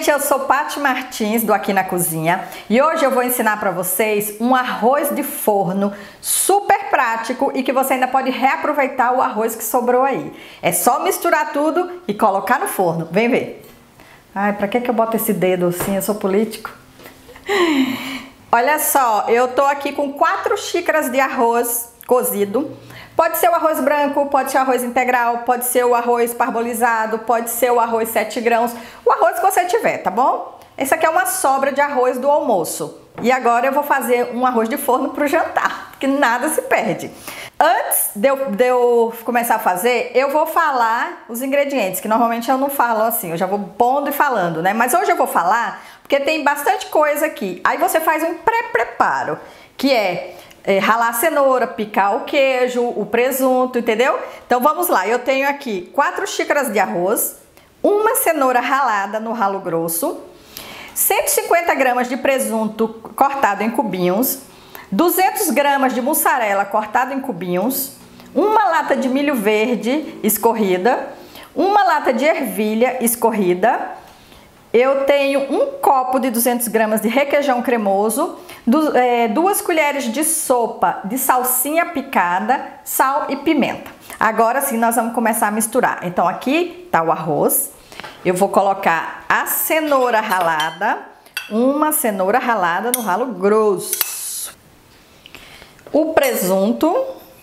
gente, eu sou Paty Martins do Aqui na Cozinha e hoje eu vou ensinar para vocês um arroz de forno super prático e que você ainda pode reaproveitar o arroz que sobrou aí. É só misturar tudo e colocar no forno. Vem ver. Ai, pra que eu boto esse dedo assim? Eu sou político. Olha só, eu tô aqui com 4 xícaras de arroz cozido. Pode ser o arroz branco, pode ser o arroz integral, pode ser o arroz parbolizado, pode ser o arroz 7 grãos, o arroz que você tiver, tá bom? Esse aqui é uma sobra de arroz do almoço. E agora eu vou fazer um arroz de forno pro jantar, porque nada se perde. Antes de eu começar a fazer, eu vou falar os ingredientes, que normalmente eu não falo assim, eu já vou pondo e falando, né? Mas hoje eu vou falar, porque tem bastante coisa aqui. Aí você faz um pré-preparo, que é ralar a cenoura, picar o queijo, o presunto, entendeu? Então vamos lá, eu tenho aqui 4 xícaras de arroz, uma cenoura ralada no ralo grosso, 150 gramas de presunto cortado em cubinhos, 200 gramas de mussarela cortado em cubinhos, uma lata de milho verde escorrida, uma lata de ervilha escorrida. Eu tenho um copo de 200 gramas de requeijão cremoso, 2 colheres de sopa de salsinha picada, sal e pimenta. Agora sim nós vamos começar a misturar. Então aqui tá o arroz, eu vou colocar a cenoura ralada, uma cenoura ralada no ralo grosso, o presunto,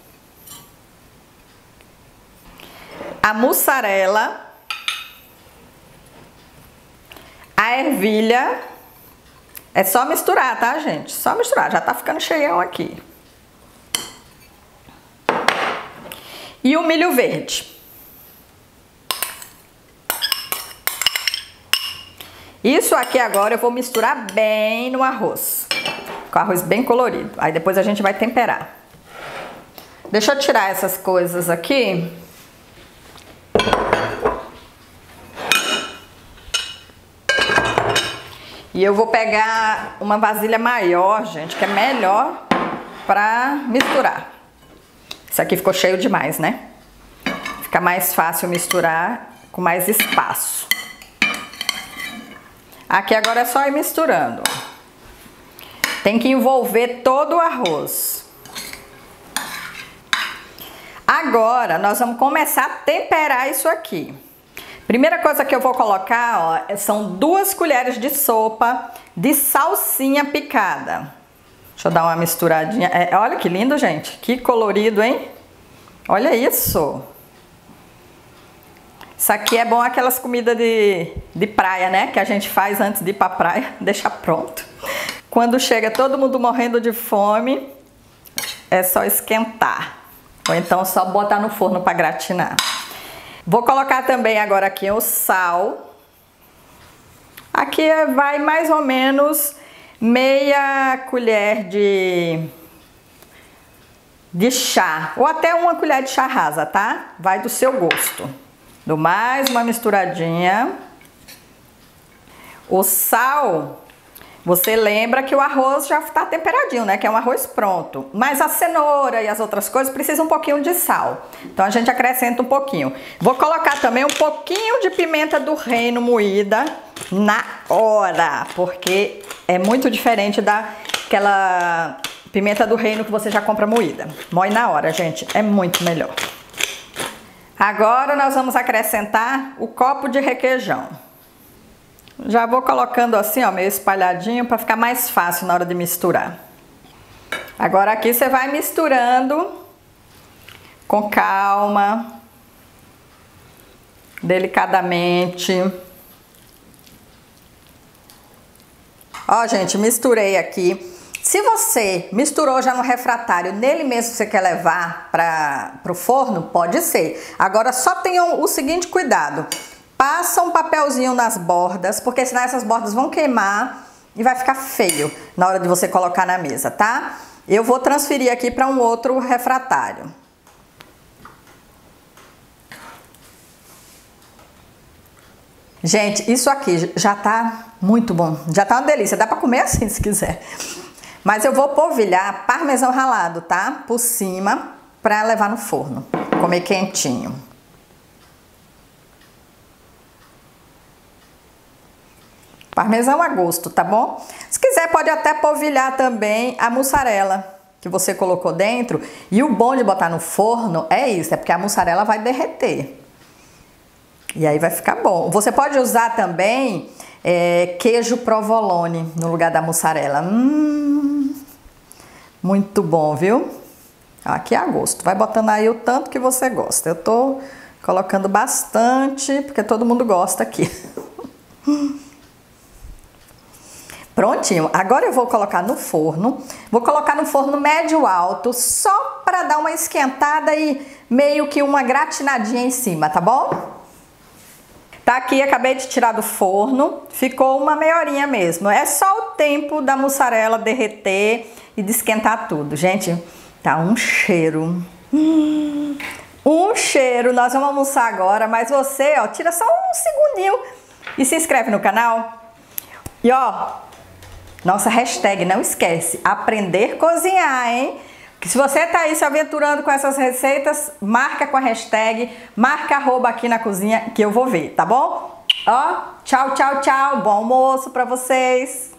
a mussarela, a ervilha. É só misturar, tá, gente? Só misturar, já tá ficando cheião aqui. E o milho verde. Isso aqui agora eu vou misturar bem no arroz. Com o arroz bem colorido. Aí depois a gente vai temperar. Deixa eu tirar essas coisas aqui. E eu vou pegar uma vasilha maior, gente, que é melhor pra misturar. Isso aqui ficou cheio demais, né? Fica mais fácil misturar com mais espaço. Aqui agora é só ir misturando. Tem que envolver todo o arroz. Agora nós vamos começar a temperar isso aqui. Primeira coisa que eu vou colocar, ó, são 2 colheres de sopa de salsinha picada. Deixa eu dar uma misturadinha. Olha que lindo, gente. Que colorido, hein? Olha isso. Isso aqui é bom aquelas comidas de praia, né? Que a gente faz antes de ir pra praia, deixa pronto. Quando chega todo mundo morrendo de fome, é só esquentar. Ou então só botar no forno para gratinar. Vou colocar também agora aqui o sal. Aqui vai mais ou menos meia colher de chá, ou até uma colher de chá rasa, tá? Vai do seu gosto. Dou mais uma misturadinha. O sal, você lembra que o arroz já está temperadinho, né? Que é um arroz pronto. Mas a cenoura e as outras coisas precisam um pouquinho de sal. Então a gente acrescenta um pouquinho. Vou colocar também um pouquinho de pimenta do reino moída na hora, porque é muito diferente daquela pimenta do reino que você já compra moída. Moe na hora, gente, é muito melhor. Agora nós vamos acrescentar o copo de requeijão. Já vou colocando assim, ó, meio espalhadinho para ficar mais fácil na hora de misturar. Agora aqui você vai misturando com calma, delicadamente. Ó, gente, misturei aqui. Se você misturou já no refratário, nele mesmo você quer levar para o forno, pode ser. Agora só tenham o seguinte cuidado. Passa um papelzinho nas bordas, porque senão essas bordas vão queimar e vai ficar feio na hora de você colocar na mesa, tá? Eu vou transferir aqui para um outro refratário. Gente, isso aqui já tá muito bom. Já tá uma delícia, dá para comer assim se quiser. Mas eu vou polvilhar parmesão ralado, tá? Por cima, para levar no forno, comer quentinho. Parmesão a gosto, tá bom? Se quiser, pode até polvilhar também a mussarela que você colocou dentro. E o bom de botar no forno é isso, é porque a mussarela vai derreter. E aí vai ficar bom. Você pode usar também queijo provolone no lugar da mussarela. Muito bom, viu? Aqui é a gosto. Vai botando aí o tanto que você gosta. Eu tô colocando bastante, porque todo mundo gosta aqui. Prontinho. Agora eu vou colocar no forno. Vou colocar no forno médio alto, só para dar uma esquentada e meio que uma gratinadinha em cima, tá bom? Tá aqui, acabei de tirar do forno. Ficou uma meia horinha mesmo. É só o tempo da mussarela derreter e de esquentar tudo. Gente, tá um cheiro. Um cheiro. Nós vamos almoçar agora, mas você, ó, tira só um segundinho e se inscreve no canal. E ó, nossa hashtag, não esquece, aprender a cozinhar, hein? Que se você tá aí se aventurando com essas receitas, marca com a hashtag, marca @aqui na cozinha que eu vou ver, tá bom? Ó, tchau, tchau, tchau. Bom almoço pra vocês.